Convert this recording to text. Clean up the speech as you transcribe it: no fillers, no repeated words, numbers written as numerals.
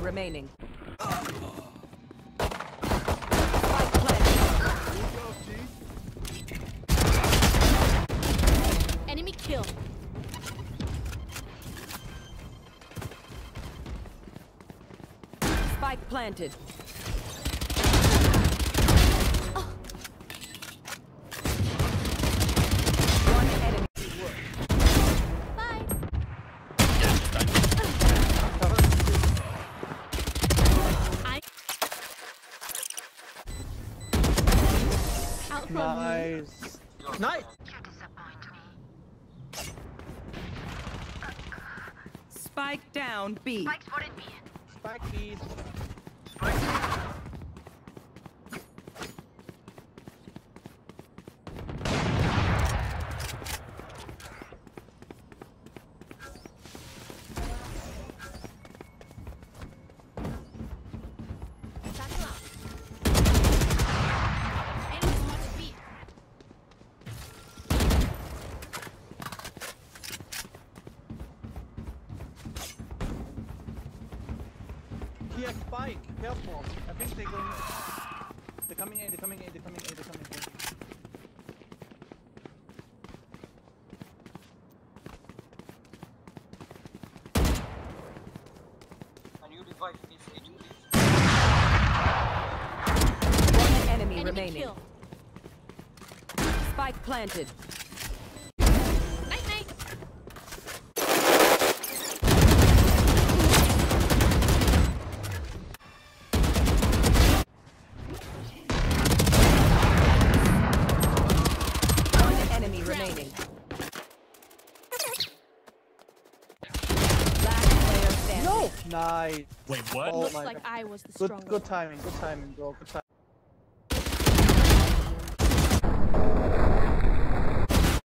remaining. Enemy kill. Spike planted. One enemy. Bye. Nice. Nice. Spike down B. Spike please. Here, Spike, careful. I think they're going. They're coming in, they're coming in, they're coming in, they're coming in. And you revive me, please. One enemy Enemy remaining. kill. Spike planted. Night night. One enemy remaining. Last player standing. No! Nice. Wait, what? Oh Looks my like God. I was the stronger. Good timing, bro. Good timing.